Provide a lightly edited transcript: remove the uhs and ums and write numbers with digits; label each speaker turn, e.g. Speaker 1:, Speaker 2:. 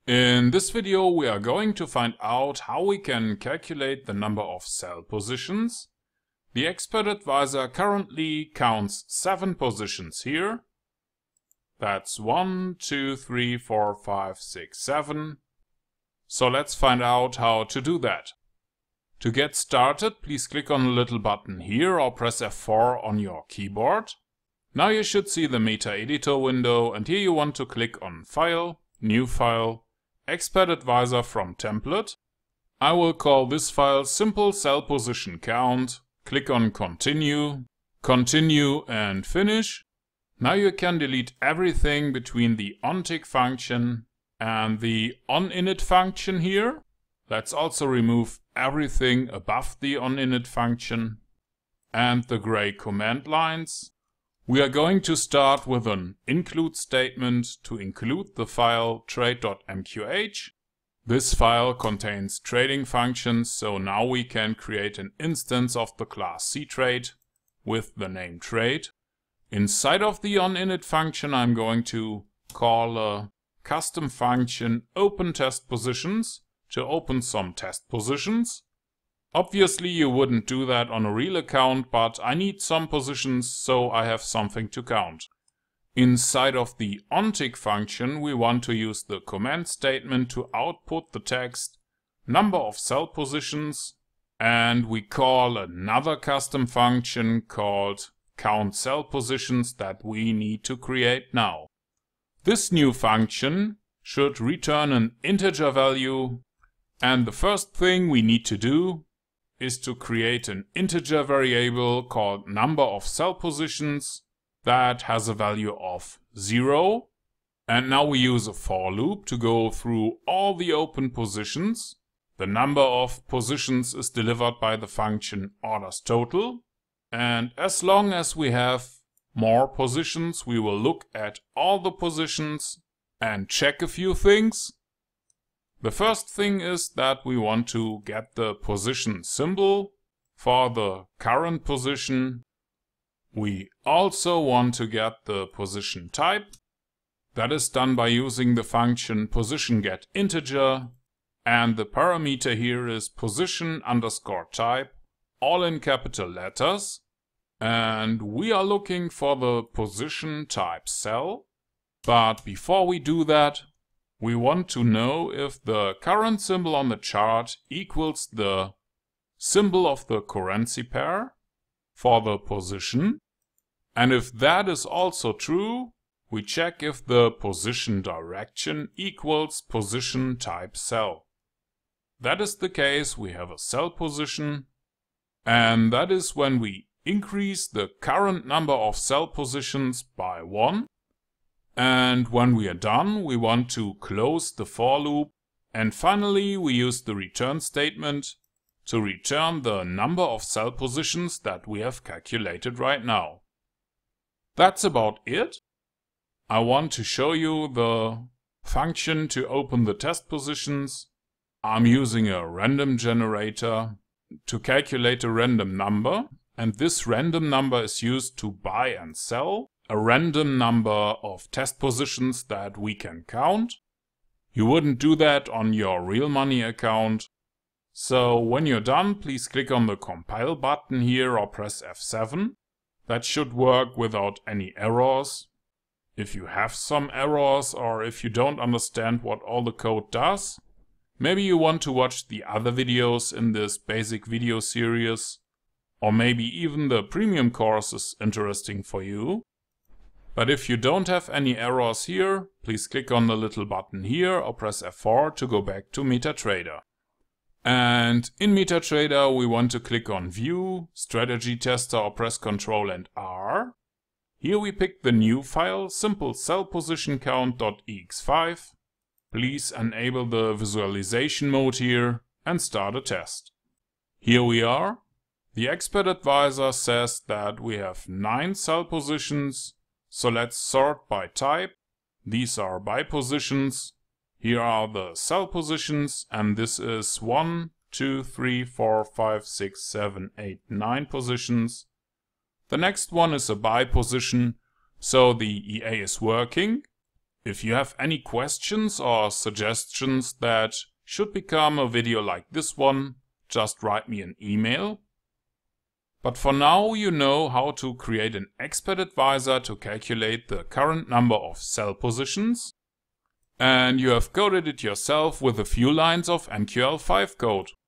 Speaker 1: In this video we are going to find out how we can calculate the number of sell positions. The expert advisor currently counts 7 positions here. That's 1, 2, 3, 4, 5, 6, 7. So let's find out how to do that. To get started, please click on the little button here or press F4 on your keyboard. Now you should see the MetaEditor window, and here you want to click on File, New File, Expert Advisor from Template. I will call this file Simple Sell Position Count. Click on Continue, Continue and Finish. Now you can delete everything between the onTick function and the onInit function here. Let's also remove everything above the onInit function and the gray command lines. We are going to start with an include statement to include the file Trade.mqh. This file contains trading functions, so now we can create an instance of the class cTrade with the name trade. Inside of the onInit function I'm going to call a custom function open test positions to open some test positions. Obviously you wouldn't do that on a real account, but I need some positions so I have something to count. Inside of the onTick function we want to use the command statement to output the text number of sell positions, and we call another custom function called count sell positions that we need to create now. This new function should return an integer value, and the first thing we need to do is to create an integer variable called number of sell positions that has a value of 0. And now we use a for loop to go through all the open positions. The number of positions is delivered by the function ordersTotal. And as long as we have more positions, we will look at all the positions and check a few things. The first thing is that we want to get the position symbol for the current position. We also want to get the position type. That is done by using the function positionGetInteger, and the parameter here is position_type, all in capital letters. And we are looking for the position type sell. But before we do that, we want to know if the current symbol on the chart equals the symbol of the currency pair for the position. And if that is also true, we check if the position direction equals position type sell. That is the case, we have a sell position, and that is when we increase the current number of sell positions by 1. And when we are done, we want to close the for loop. And finally, we use the return statement to return the number of sell positions that we have calculated right now. That's about it. I want to show you the function to open the test positions. I'm using a random generator to calculate a random number. And this random number is used to buy and sell a random number of test positions that we can count. You wouldn't do that on your real money account. So when you're done, please click on the compile button here or press F7. That should work without any errors. If you have some errors or if you don't understand what all the code does, maybe you want to watch the other videos in this basic video series, or maybe even the premium course is interesting for you. But if you don't have any errors here, please click on the little button here or press F4 to go back to MetaTrader. And in MetaTrader we want to click on View, Strategy Tester or press Ctrl and R. Here we pick the new file, Simple Sell Position Count.ex5. Please enable the visualization mode here and start a test. Here we are. The expert advisor says that we have 9 sell positions. So let's sort by type. These are buy positions. Here are the sell positions, and this is 1, 2, 3, 4, 5, 6, 7, 8, 9 positions. The next one is a buy position, so the EA is working. If you have any questions or suggestions that should become a video like this one, just write me an email. But for now you know how to create an expert advisor to calculate the current number of sell positions. And you have coded it yourself with a few lines of MQL5 code.